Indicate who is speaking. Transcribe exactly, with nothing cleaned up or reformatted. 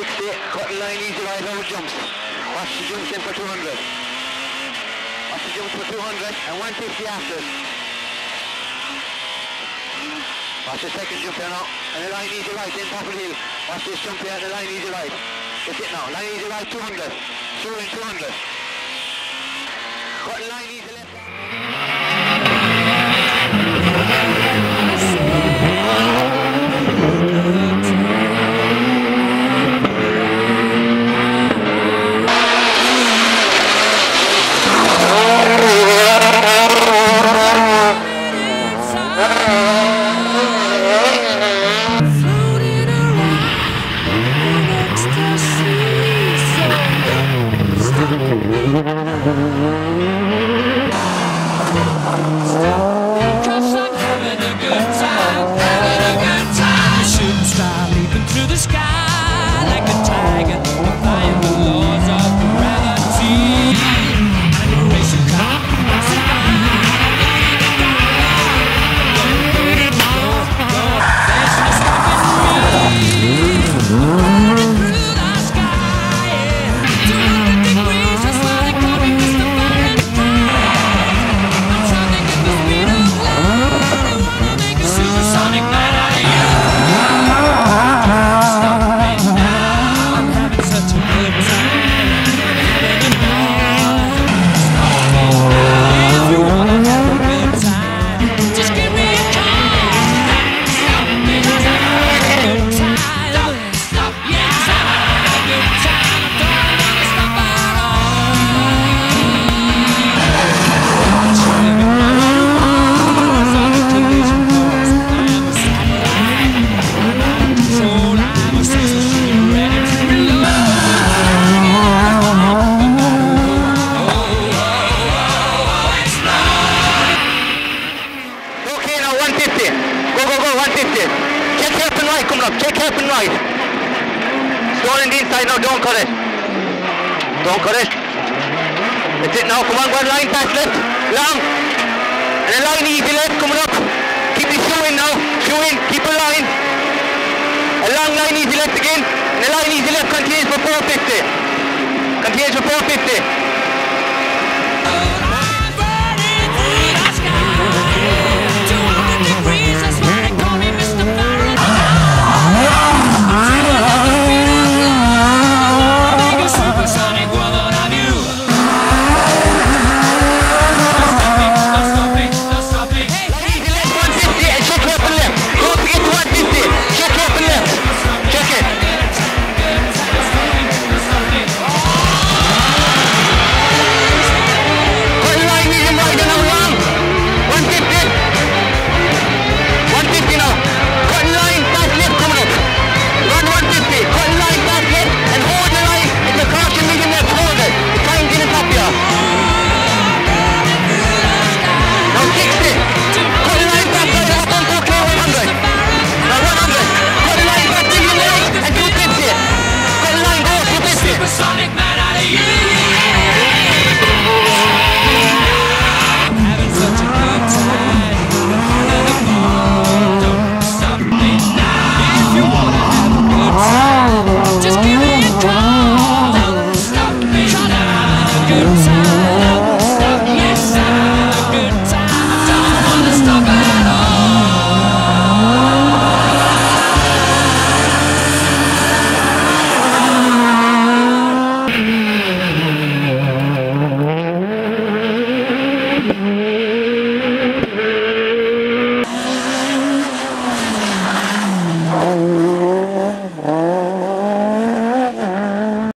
Speaker 1: Stay, cut the line easy right over jumps. Watch the jumps in for two hundred. Watch the jumps for two hundred and one fifty after it. Watch the second jump here now. And the line easy right in top of the hill. Watch this jump here and the line easy right. That's it now. Line easy right two hundred. Through in two hundred. Cut the line easy left. Don't cut it. Don't cut it. That's it now. Come on, go on, line fast left. Long. And a line easy left coming up. Keep the shoe in now. Shoe in. Keep a line. A long line easy left again. And a line easy left continues for four fifty. Continues for four fifty.